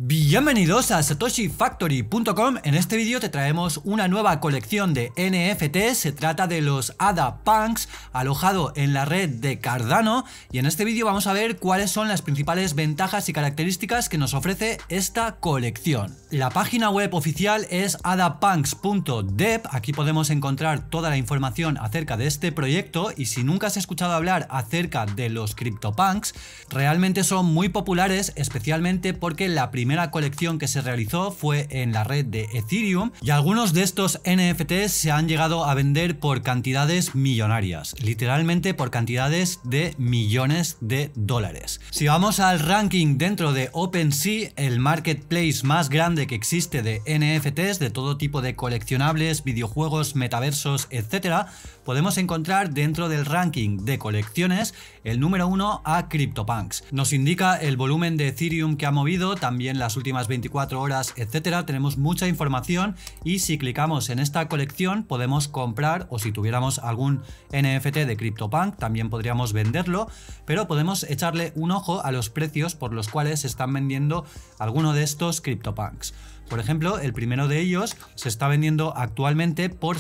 Bienvenidos a SatoshiFactory.com. En este vídeo te traemos una nueva colección de NFT. Se trata de los ADA Punks alojado en la red de Cardano, y en este vídeo vamos a ver cuáles son las principales ventajas y características que nos ofrece esta colección. La página web oficial es adapunks.dev. Aquí podemos encontrar toda la información acerca de este proyecto, y si nunca has escuchado hablar acerca de los CryptoPunks, realmente son muy populares, especialmente porque la primera colección que se realizó fue en la red de Ethereum, y algunos de estos NFTs se han llegado a vender por cantidades millonarias, literalmente por cantidades de millones de dólares. Si vamos al ranking dentro de OpenSea, el marketplace más grande que existe de NFTs, de todo tipo de coleccionables, videojuegos, metaversos, etcétera, podemos encontrar dentro del ranking de colecciones el número 1 a CryptoPunks. Nos indica el volumen de Ethereum que ha movido, también las últimas 24 horas, etcétera. Tenemos mucha información, y si clicamos en esta colección podemos comprar, o si tuviéramos algún NFT de CryptoPunk también podríamos venderlo, pero podemos echarle un ojo a los precios por los cuales se están vendiendo alguno de estos CryptoPunks. Por ejemplo, el primero de ellos se está vendiendo actualmente por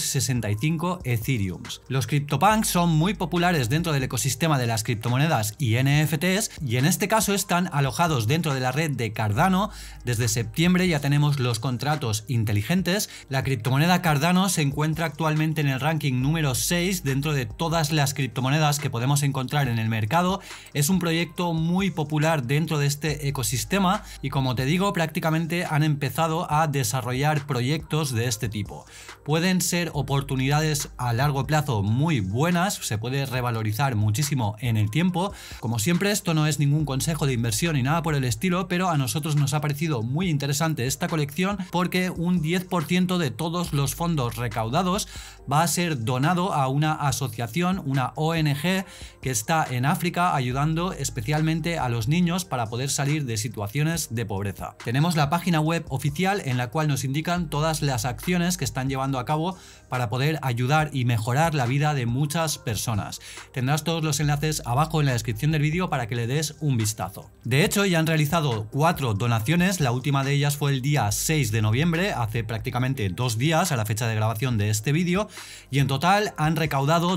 65 Ethereums. Los CryptoPunks son muy populares dentro del ecosistema de las criptomonedas y NFTs, y en este caso están alojados dentro de la red de Cardano. Desde septiembre ya tenemos los contratos inteligentes. La criptomoneda Cardano se encuentra actualmente en el ranking número 6 dentro de todas las criptomonedas que podemos encontrar en el mercado. Es un proyecto muy popular dentro de este ecosistema, y como te digo, prácticamente han empezado a desarrollar proyectos de este tipo. Pueden ser oportunidades a largo plazo muy buenas, se puede revalorizar muchísimo en el tiempo. Como siempre, esto no es ningún consejo de inversión ni nada por el estilo, pero a nosotros nos ha parecido muy interesante esta colección porque un 10% de todos los fondos recaudados va a ser donado a una asociación, una ONG que está en África ayudando especialmente a los niños para poder salir de situaciones de pobreza. Tenemos la página web oficial en la cual nos indican todas las acciones que están llevando a cabo para poder ayudar y mejorar la vida de muchas personas. Tendrás todos los enlaces abajo en la descripción del vídeo para que le des un vistazo. De hecho, ya han realizado 4 donaciones, la última de ellas fue el día 6 de noviembre, hace prácticamente 2 días a la fecha de grabación de este vídeo, y en total han recaudado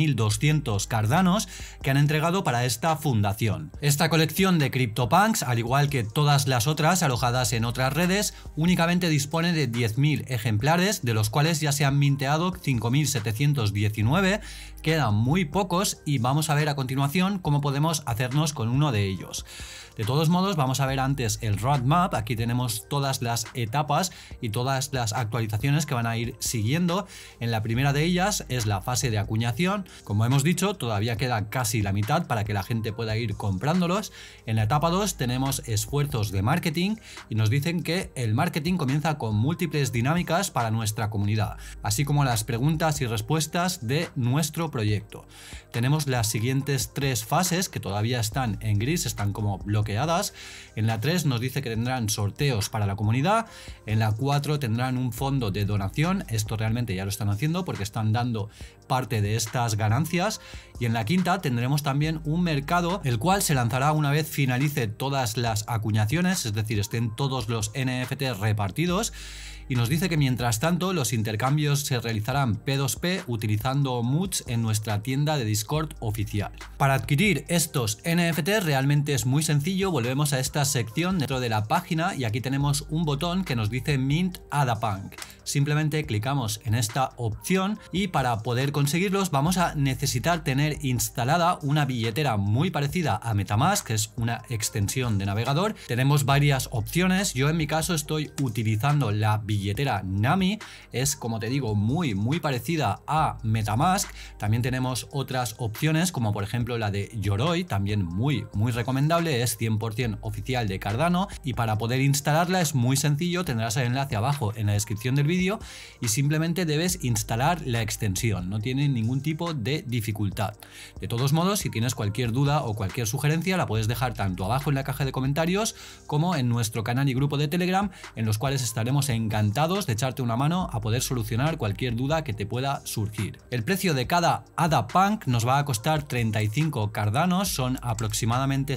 12.200 cardanos que han entregado para esta fundación. Esta colección de CryptoPunks, al igual que todas las otras alojadas en otras redes, únicamente dispone de 10.000 ejemplares, de los cuales ya se han minteado 5.719, quedan muy pocos, y vamos a ver a continuación cómo podemos hacernos con uno de ellos. De todos modos, vamos a ver antes el roadmap. Aquí tenemos todas las etapas y todas las actualizaciones que van a ir siguiendo. En la primera de ellas es la fase de acuñación. Como hemos dicho, todavía queda casi la mitad para que la gente pueda ir comprándolos. En la etapa 2 tenemos esfuerzos de marketing, y nos dicen que el marketing comienza con múltiples dinámicas para nuestra comunidad, así como las preguntas y respuestas de nuestro proyecto. Tenemos las siguientes 3 fases que todavía están en gris, están como bloqueadas. En la 3 nos dice que tendrán sorteos para la comunidad. En la 4 tendrán un fondo de donación. Esto realmente ya lo están haciendo porque están dando parte de estas ganancias. Y en la 5 tendremos también un mercado, el cual se lanzará una vez finalice todas las acuñaciones, es decir, estén todos los NFT repartidos. Y nos dice que mientras tanto los intercambios se realizarán P2P utilizando MUTs en nuestra tienda de Discord oficial. Para adquirir estos NFT realmente es muy sencillo. Volvemos a esta sección dentro de la página, y aquí tenemos un botón que nos dice Mint AdaPunk. Simplemente clicamos en esta opción, y para poder conseguirlos vamos a necesitar tener instalada una billetera muy parecida a MetaMask, que es una extensión de navegador. Tenemos varias opciones. Yo en mi caso estoy utilizando la billetera Nami, es, como te digo, muy parecida a MetaMask. También tenemos otras opciones como por ejemplo la de Yoroi, también muy recomendable, es 100% oficial de Cardano, y para poder instalarla es muy sencillo. Tendrás el enlace abajo en la descripción del vídeo, y simplemente debes instalar la extensión, no tiene ningún tipo de dificultad. De todos modos, si tienes cualquier duda o cualquier sugerencia, la puedes dejar tanto abajo en la caja de comentarios como en nuestro canal y grupo de Telegram, en los cuales estaremos encantados encantados de echarte una mano a poder solucionar cualquier duda que te pueda surgir. El precio de cada ADA Punk nos va a costar 35 Cardanos, son aproximadamente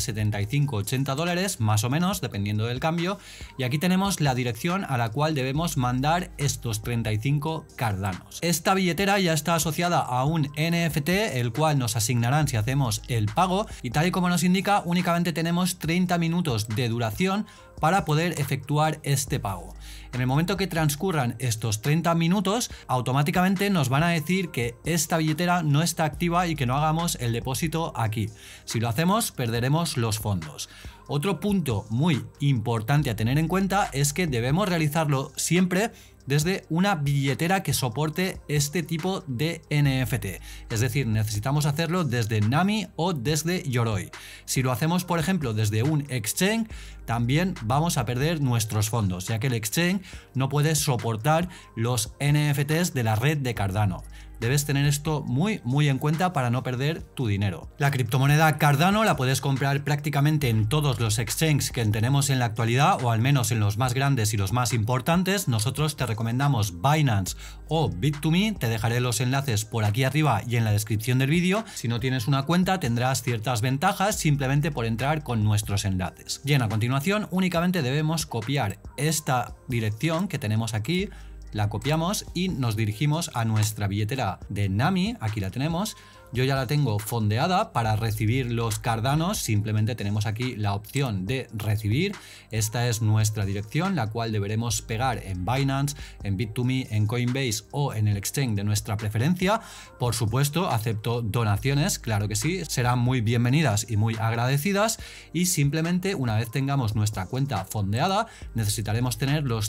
75-80 dólares más o menos dependiendo del cambio, y aquí tenemos la dirección a la cual debemos mandar estos 35 Cardanos. Esta billetera ya está asociada a un NFT, el cual nos asignarán si hacemos el pago, y tal y como nos indica, únicamente tenemos 30 minutos de duración para poder efectuar este pago. En el momento que transcurran estos 30 minutos, automáticamente nos van a decir que esta billetera no está activa y que no hagamos el depósito aquí. Si lo hacemos, perderemos los fondos. Otro punto muy importante a tener en cuenta es que debemos realizarlo siempre desde una billetera que soporte este tipo de NFT. Es decir, necesitamos hacerlo desde Nami o desde Yoroi. Si lo hacemos, por ejemplo, desde un exchange, también vamos a perder nuestros fondos, ya que el exchange no puede soportar los NFTs de la red de Cardano. Debes tener esto muy en cuenta para no perder tu dinero. La criptomoneda Cardano la puedes comprar prácticamente en todos los exchanges que tenemos en la actualidad, o al menos en los más grandes y los más importantes. Nosotros te recomendamos Binance o Bit2Me, te dejaré los enlaces por aquí arriba y en la descripción del vídeo. Si no tienes una cuenta tendrás ciertas ventajas simplemente por entrar con nuestros enlaces. Bien, a continuación únicamente debemos copiar esta dirección que tenemos aquí. La copiamos y nos dirigimos a nuestra billetera de Nami, aquí la tenemos. Yo ya la tengo fondeada. Para recibir los Cardanos simplemente tenemos aquí la opción de recibir. Esta es nuestra dirección, la cual deberemos pegar en Binance, en Bit2Me, en Coinbase o en el exchange de nuestra preferencia. Por supuesto, acepto donaciones, claro que sí, serán muy bienvenidas y muy agradecidas. Y simplemente una vez tengamos nuestra cuenta fondeada, necesitaremos tener los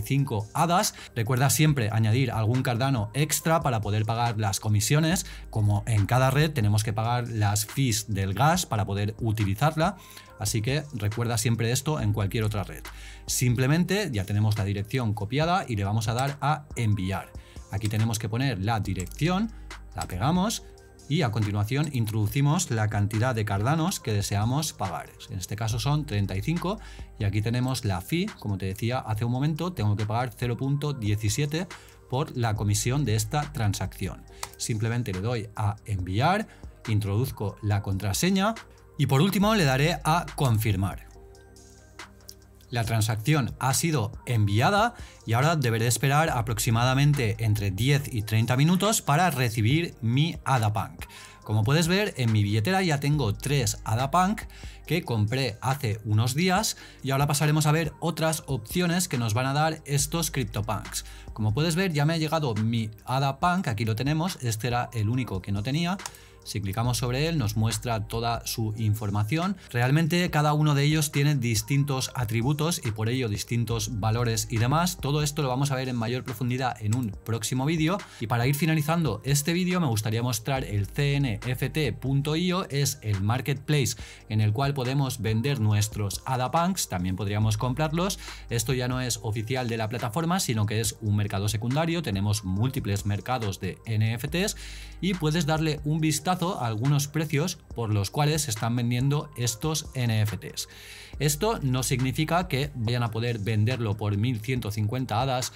35 ADAs. Recuerda siempre añadir algún Cardano extra para poder pagar las comisiones, como en cada red tenemos que pagar las fees del gas para poder utilizarla, así que recuerda siempre esto en cualquier otra red. Simplemente ya tenemos la dirección copiada y le vamos a dar a enviar. Aquí tenemos que poner la dirección, la pegamos y a continuación introducimos la cantidad de Cardanos que deseamos pagar. En este caso son 35 y aquí tenemos la fee, como te decía hace un momento, tengo que pagar 0.17 por la comisión de esta transacción. Simplemente le doy a enviar, introduzco la contraseña y por último le daré a confirmar. La transacción ha sido enviada y ahora deberé esperar aproximadamente entre 10 y 30 minutos para recibir mi ADA Punk. Como puedes ver, en mi billetera ya tengo 3 ADA Punk que compré hace unos días y ahora pasaremos a ver otras opciones que nos van a dar estos CryptoPunks. Como puedes ver, ya me ha llegado mi ADA Punk, aquí lo tenemos, este era el único que no tenía. Si clicamos sobre él nos muestra toda su información. Realmente cada uno de ellos tiene distintos atributos y por ello distintos valores y demás. Todo esto lo vamos a ver en mayor profundidad en un próximo vídeo. Y para ir finalizando este vídeo me gustaría mostrar el cnft.io, es el marketplace en el cual podemos vender nuestros ADA Punks, también podríamos comprarlos. Esto ya no es oficial de la plataforma, sino que es un mercado secundario. Tenemos múltiples mercados de NFTs y puedes darle un vistazo a algunos precios por los cuales se están vendiendo estos NFTs. Esto no significa que vayan a poder venderlo por 1150 ADAs,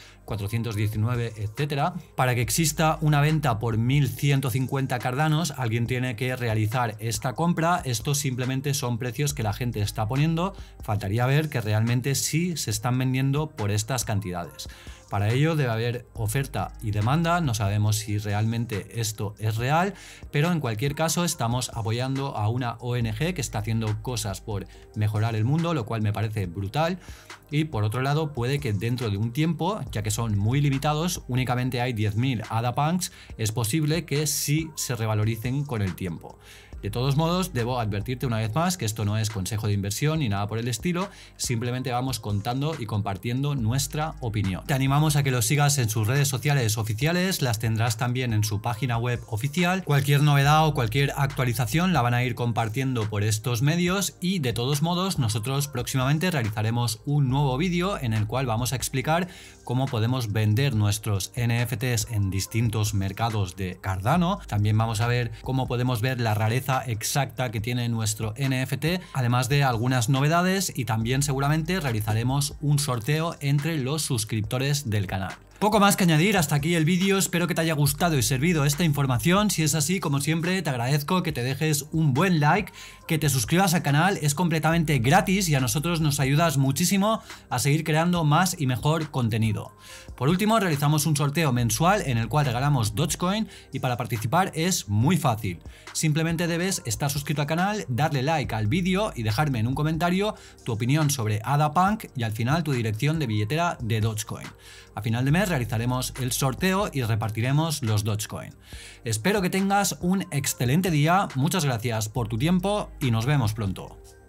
419, etcétera. Para que exista una venta por 1150 Cardanos, alguien tiene que realizar esta compra. Estos simplemente son precios que la gente está poniendo. Faltaría ver que realmente sí se están vendiendo por estas cantidades. Para ello debe haber oferta y demanda, no sabemos si realmente esto es real, pero en cualquier caso estamos apoyando a una ONG que está haciendo cosas por mejorar el mundo, lo cual me parece brutal. Y por otro lado, puede que dentro de un tiempo, ya que son muy limitados, únicamente hay 10.000 ADA Punks, es posible que sí se revaloricen con el tiempo. De todos modos, debo advertirte una vez más que esto no es consejo de inversión ni nada por el estilo, simplemente vamos contando y compartiendo nuestra opinión. Te animamos a que los sigas en sus redes sociales oficiales, las tendrás también en su página web oficial. Cualquier novedad o cualquier actualización la van a ir compartiendo por estos medios y de todos modos nosotros próximamente realizaremos un nuevo vídeo en el cual vamos a explicar cómo podemos vender nuestros NFTs en distintos mercados de Cardano. También vamos a ver cómo podemos ver la rareza naturaleza exacta que tiene nuestro NFT, además de algunas novedades, y también seguramente realizaremos un sorteo entre los suscriptores del canal. Poco más que añadir, hasta aquí el vídeo, espero que te haya gustado y servido esta información. Si es así, como siempre, te agradezco que te dejes un buen like, que te suscribas al canal, es completamente gratis y a nosotros nos ayudas muchísimo a seguir creando más y mejor contenido. Por último, realizamos un sorteo mensual en el cual regalamos Dogecoin y para participar es muy fácil. Simplemente debes estar suscrito al canal, darle like al vídeo y dejarme en un comentario tu opinión sobre ADA Punk y al final tu dirección de billetera de Dogecoin. A final de mes realizaremos el sorteo y repartiremos los Dogecoin. Espero que tengas un excelente día, muchas gracias por tu tiempo y nos vemos pronto.